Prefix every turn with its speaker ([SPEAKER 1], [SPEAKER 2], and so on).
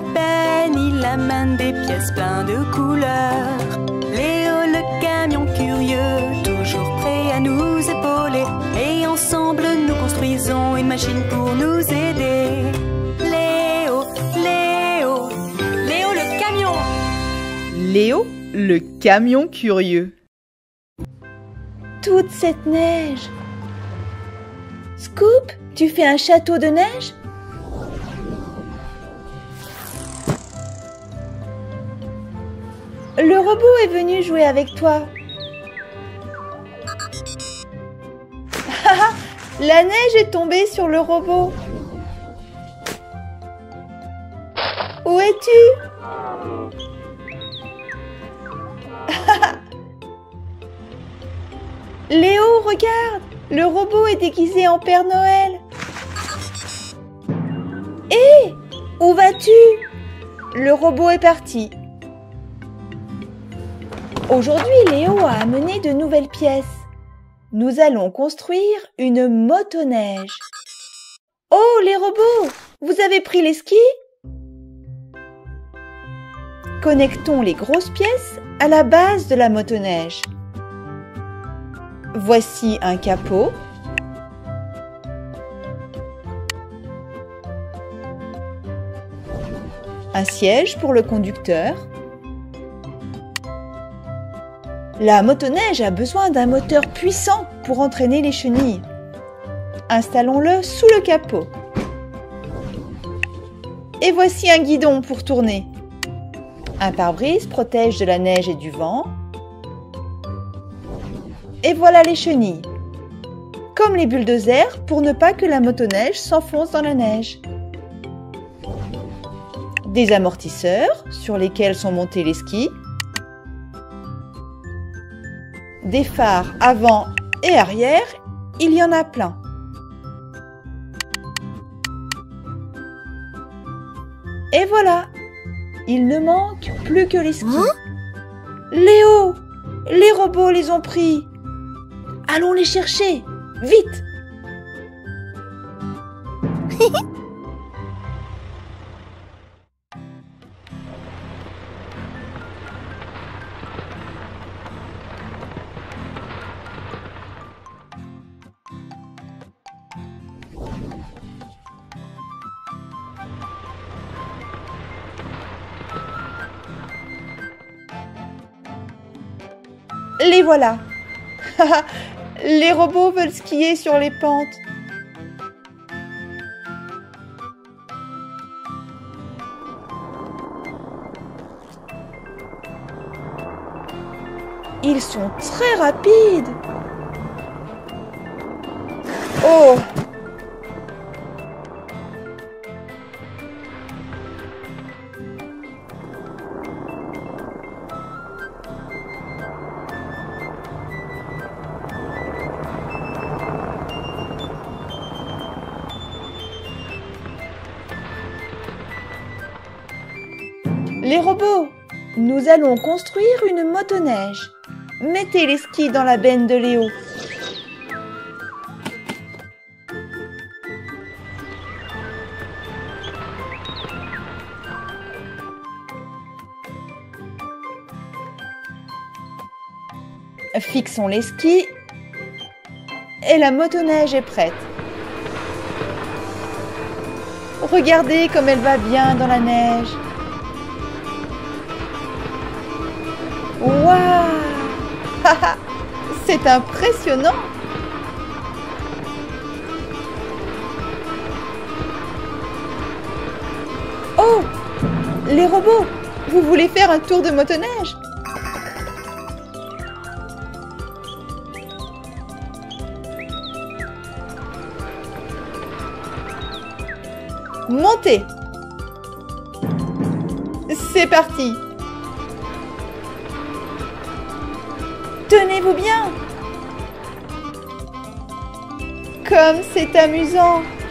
[SPEAKER 1] peine, il amène des pièces pleines de couleurs. Léo le camion curieux, toujours prêt à nous épauler. Et ensemble nous construisons une machine pour nous aider. Léo, Léo, Léo le camion.
[SPEAKER 2] Léo, le camion curieux.
[SPEAKER 3] Toute cette neige. Scoop, tu fais un château de neige? Le robot est venu jouer avec toi. La neige est tombée sur le robot. Où es-tu? Léo, regarde, le robot est déguisé en Père Noël. Hé, où vas-tu? Le robot est parti. Aujourd'hui, Léo a amené de nouvelles pièces. Nous allons construire une motoneige. Oh, les robots, vous avez pris les skis? Connectons les grosses pièces à la base de la motoneige. Voici un capot. Un siège pour le conducteur. La motoneige a besoin d'un moteur puissant pour entraîner les chenilles. Installons-le sous le capot. Et voici un guidon pour tourner. Un pare-brise protège de la neige et du vent. Et voilà les chenilles, comme les bulldozers pour ne pas que la motoneige s'enfonce dans la neige. Des amortisseurs sur lesquels sont montés les skis. Des phares avant et arrière, il y en a plein. Et voilà, il ne manque plus que les skis. Léo, les robots les ont pris. Allons les chercher, vite! Les voilà! Les robots veulent skier sur les pentes. Ils sont très rapides. Oh! Les robots, nous allons construire une motoneige. Mettez les skis dans la benne de Léo. Fixons les skis et la motoneige est prête. Regardez comme elle va bien dans la neige. Waouh! C'est impressionnant! Oh! Les robots! Vous voulez faire un tour de motoneige? Montez! C'est parti! Tenez-vous bien! Comme c'est amusant!